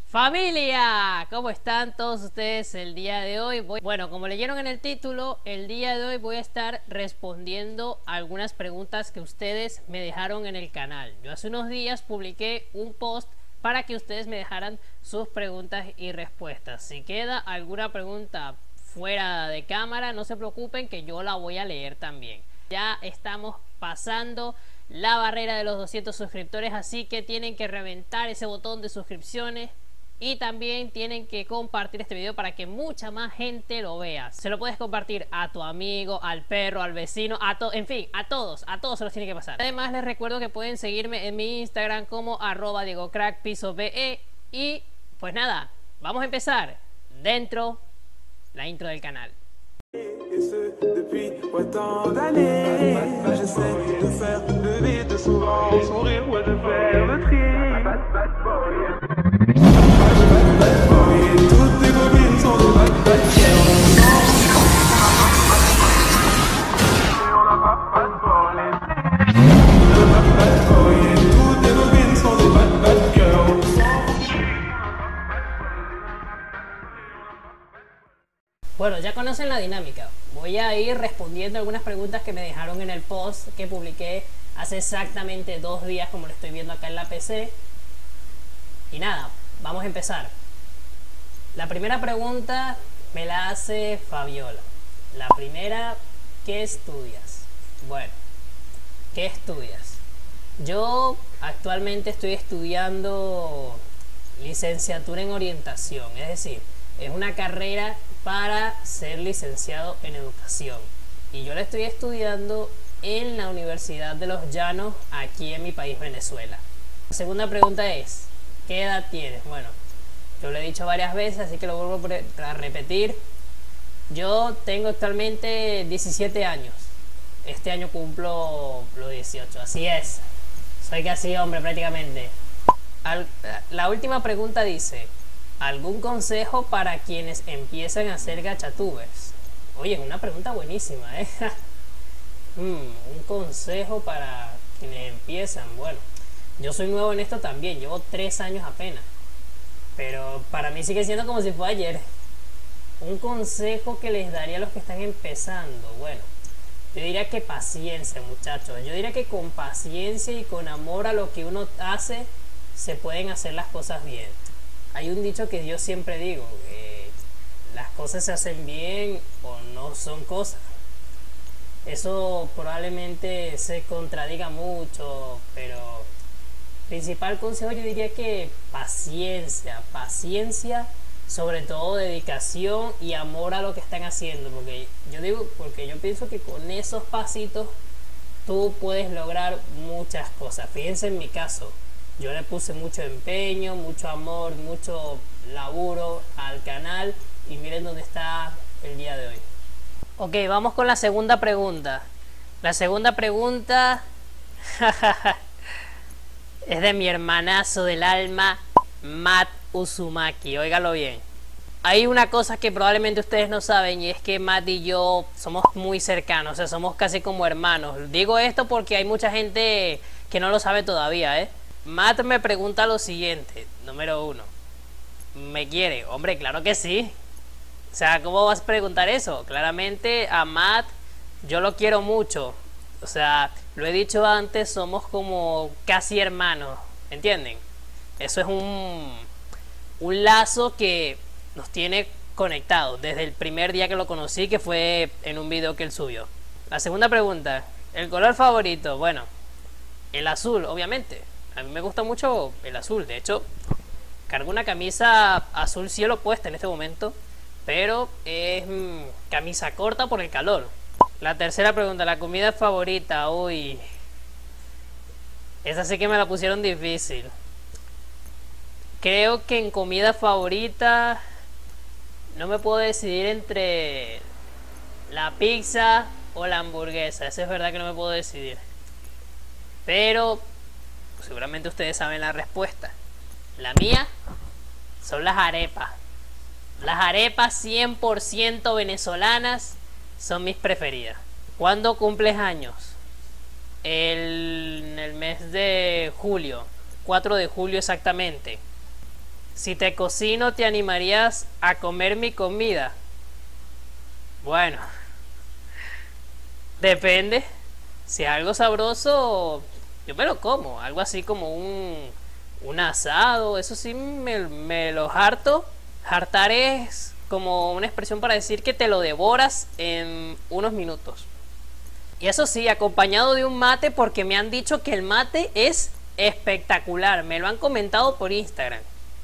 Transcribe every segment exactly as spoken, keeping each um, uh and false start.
Familia, ¿cómo están todos ustedes el día de hoy? Voy... Bueno, como leyeron en el título, el día de hoy voy a estar respondiendo algunas preguntas que ustedes me dejaron en el canal. Yo hace unos días publiqué un post para que ustedes me dejaran sus preguntas y respuestas. Si queda alguna pregunta fuera de cámara, no se preocupen que yo la voy a leer también. Ya estamos pasando la barrera de los doscientos suscriptores, así que tienen que reventar ese botón de suscripciones. Y también tienen que compartir este video para que mucha más gente lo vea. Se lo puedes compartir a tu amigo, al perro, al vecino, a todo, en fin, a todos, a todos se los tiene que pasar. Además les recuerdo que pueden seguirme en mi Instagram como arroba Diego Crack Piso B E. Y pues nada, vamos a empezar dentro la intro del canal. Et ce, depuis autant d'années, j'essaie de faire lever de souvent sourire ou de faire le tri. Et toutes tes copines sont des bad bad girls. Et on n'a pas pas pour les bad bad boys. Et toutes tes copines sont des bad bad girls. Bueno, ya conocen la dinámica. Voy a ir respondiendo algunas preguntas que me dejaron en el post que publiqué hace exactamente dos días, como lo estoy viendo acá en la P C. Y nada, vamos a empezar. La primera pregunta me la hace Fabiola. La primera, ¿qué estudias? Bueno, ¿qué estudias? Yo actualmente estoy estudiando licenciatura en orientación, es decir, es una carrera para ser licenciado en educación, y yo la estoy estudiando en la Universidad de los Llanos, aquí en mi país, Venezuela. La segunda pregunta es, ¿qué edad tienes? Bueno, yo lo he dicho varias veces, así que lo vuelvo a repetir. Yo tengo actualmente diecisiete años. Este año cumplo los dieciocho, así es. Soy casi hombre prácticamente. Al, la última pregunta dice: ¿algún consejo para quienes empiezan a hacer gachatubers? Oye, es una pregunta buenísima, ¿eh? hmm, un consejo para quienes empiezan. Bueno, yo soy nuevo en esto también, llevo tres años apenas, pero para mí sigue siendo como si fue ayer. Un consejo que les daría a los que están empezando, bueno, yo diría que paciencia, muchachos. Yo diría que con paciencia y con amor a lo que uno hace, se pueden hacer las cosas bien. Hay un dicho que yo siempre digo, que las cosas se hacen bien o no son cosas. Eso probablemente se contradiga mucho, pero principal consejo yo diría que paciencia, paciencia, sobre todo dedicación y amor a lo que están haciendo, porque yo digo, porque yo pienso que con esos pasitos tú puedes lograr muchas cosas. Fíjense en mi caso. Yo le puse mucho empeño, mucho amor, mucho laburo al canal, y miren dónde está el día de hoy. Ok, vamos con la segunda pregunta. La segunda pregunta es de mi hermanazo del alma, Matt Uzumaki. Óigalo bien. Hay una cosa que probablemente ustedes no saben, y es que Matt y yo somos muy cercanos, o sea, somos casi como hermanos. Digo esto porque hay mucha gente que no lo sabe todavía, ¿eh? Matt me pregunta lo siguiente, número uno, ¿me quiere? Hombre, claro que sí. O sea, ¿cómo vas a preguntar eso? Claramente a Matt yo lo quiero mucho. O sea, lo he dicho antes, somos como casi hermanos, ¿entienden? Eso es un, un lazo que nos tiene conectados desde el primer día que lo conocí, que fue en un video que él subió. La segunda pregunta, ¿el color favorito? Bueno, el azul, obviamente. A mí me gusta mucho el azul. De hecho, cargo una camisa azul cielo puesta en este momento, pero es mmm, camisa corta por el calor. La tercera pregunta, ¿la comida favorita? Uy, esa sí que me la pusieron difícil. Creo que en comida favorita no me puedo decidir entre la pizza o la hamburguesa. Eso es verdad que no me puedo decidir, pero seguramente ustedes saben la respuesta. La mía son las arepas. Las arepas cien por ciento venezolanas son mis preferidas. ¿Cuándo cumples años? El, en el mes de julio, cuatro de julio exactamente. Si te cocino, ¿te animarías a comer mi comida? Bueno, depende. Si es algo sabroso, yo me lo como. Algo así como un, un asado, eso sí me, me lo harto. Hartar es como una expresión para decir que te lo devoras en unos minutos. Y eso sí, acompañado de un mate, porque me han dicho que el mate es espectacular. Me lo han comentado por Instagram.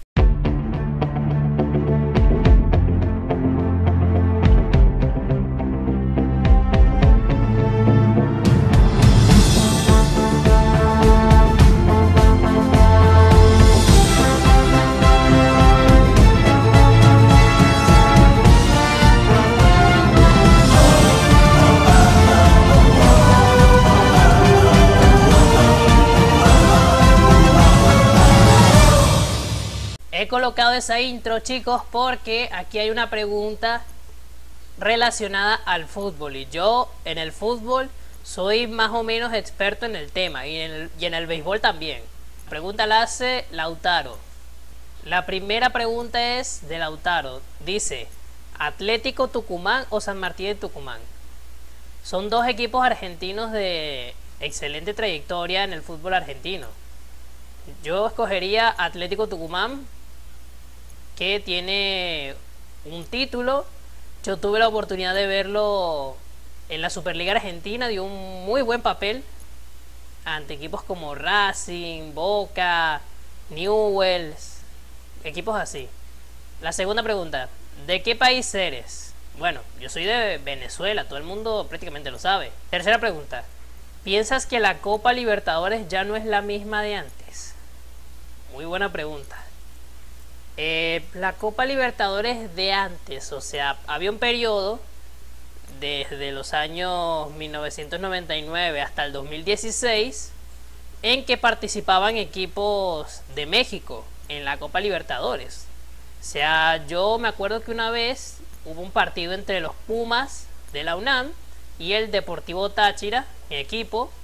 He colocado esa intro, chicos, porque aquí hay una pregunta relacionada al fútbol. Y yo en el fútbol soy más o menos experto en el tema. Y en el, y en el béisbol también. La pregunta la hace Lautaro. La primera pregunta es de Lautaro. Dice, ¿Atlético Tucumán o San Martín de Tucumán? Son dos equipos argentinos de excelente trayectoria en el fútbol argentino. Yo escogería Atlético Tucumán, que tiene un título. Yo tuve la oportunidad de verlo en la Superliga Argentina, dio un muy buen papel ante equipos como Racing, Boca, Newell's, equipos así. La segunda pregunta, ¿de qué país eres? Bueno, yo soy de Venezuela, todo el mundo prácticamente lo sabe. Tercera pregunta, ¿piensas que la Copa Libertadores ya no es la misma de antes? Muy buena pregunta. Eh, la Copa Libertadores de antes, o sea, había un periodo desde los años mil novecientos noventa y nueve hasta el dos mil dieciséis en que participaban equipos de México en la Copa Libertadores. O sea, yo me acuerdo que una vez hubo un partido entre los Pumas de la UNAM y el Deportivo Táchira, mi equipo,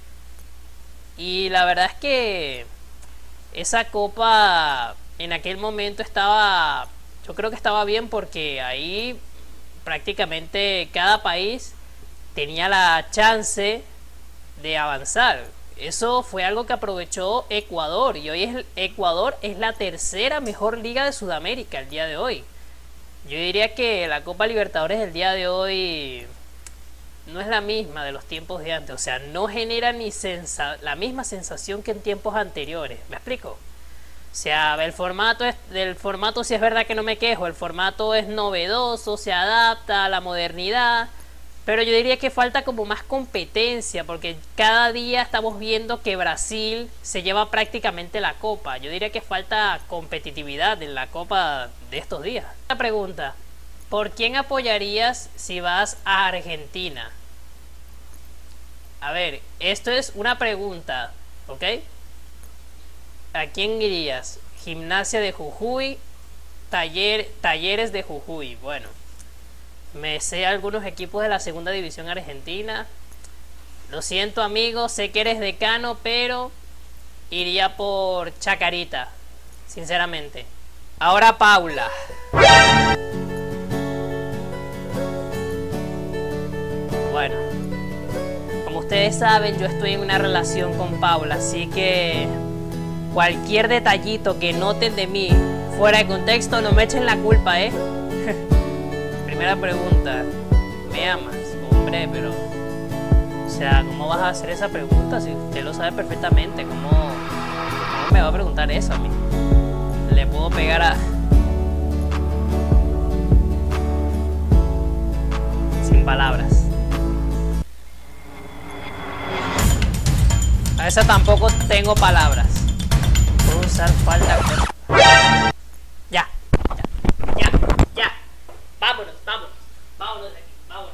y la verdad es que esa copa en aquel momento estaba, yo creo que estaba bien, porque ahí prácticamente cada país tenía la chance de avanzar. Eso fue algo que aprovechó Ecuador, y hoy es, Ecuador es la tercera mejor liga de Sudamérica el día de hoy. Yo diría que la Copa Libertadores del día de hoy no es la misma de los tiempos de antes. O sea, no genera ni sensa la misma sensación que en tiempos anteriores. ¿Me explico? O sea, el formato es, del formato sí es verdad que no me quejo. El formato es novedoso, se adapta a la modernidad. Pero yo diría que falta como más competencia, porque cada día estamos viendo que Brasil se lleva prácticamente la copa. Yo diría que falta competitividad en la copa de estos días. La pregunta, ¿por quién apoyarías si vas a Argentina? A ver, esto es una pregunta, ¿ok? ¿A quién irías? Gimnasia de Jujuy, taller, Talleres de Jujuy. Bueno, me sé algunos equipos de la segunda división argentina. Lo siento, amigo, sé que eres decano, pero iría por Chacarita, sinceramente. Ahora Paula. Bueno, como ustedes saben, yo estoy en una relación con Paula, así que cualquier detallito que noten de mí fuera de contexto, no me echen la culpa, ¿eh? Primera pregunta, ¿me amas? Hombre, pero... O sea, ¿cómo vas a hacer esa pregunta si usted lo sabe perfectamente? ¿Cómo, cómo me va a preguntar eso a mí? Le puedo pegar a... Sin palabras. A esa tampoco tengo palabras. Puedo usar falta. Ya, ya, ya, ya. Vámonos, vámonos. Vámonos de aquí, vámonos.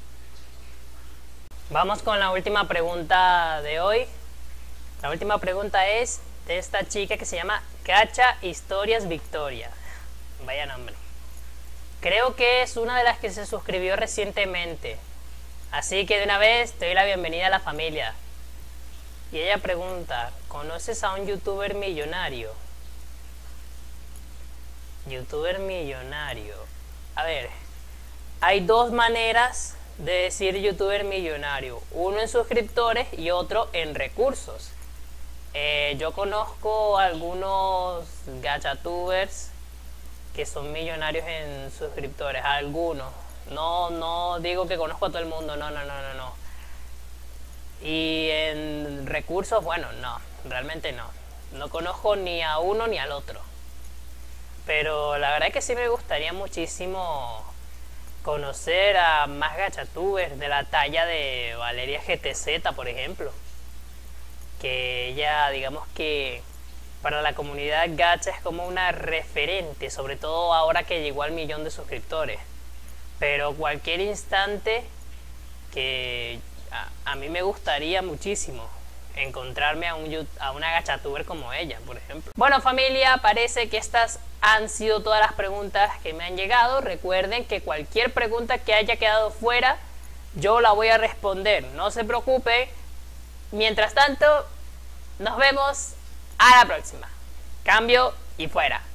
Vamos con la última pregunta de hoy. La última pregunta es de esta chica que se llama Cacha Historias Victoria. Vaya nombre. Creo que es una de las que se suscribió recientemente. Así que de una vez te doy la bienvenida a la familia. Y ella pregunta, ¿conoces a un youtuber millonario? Youtuber millonario. A ver, hay dos maneras de decir youtuber millonario. Uno en suscriptores y otro en recursos. Eh, yo conozco algunos gachatubers que son millonarios en suscriptores. Algunos. No, no digo que conozco a todo el mundo. No, no, no, no, no. Y en recursos, bueno, no. Realmente no. No conozco ni a uno ni al otro. Pero la verdad es que sí me gustaría muchísimo conocer a más gachatubers de la talla de Valeria G T Z, por ejemplo. Que ella, digamos que para la comunidad gacha es como una referente, sobre todo ahora que llegó al millón de suscriptores. Pero cualquier instante que a, a mí me gustaría muchísimo encontrarme a, un, a una gachatuber como ella, por ejemplo. Bueno, familia, parece que estas han sido todas las preguntas que me han llegado. Recuerden que cualquier pregunta que haya quedado fuera, yo la voy a responder. No se preocupe. Mientras tanto, nos vemos a la próxima. Cambio y fuera.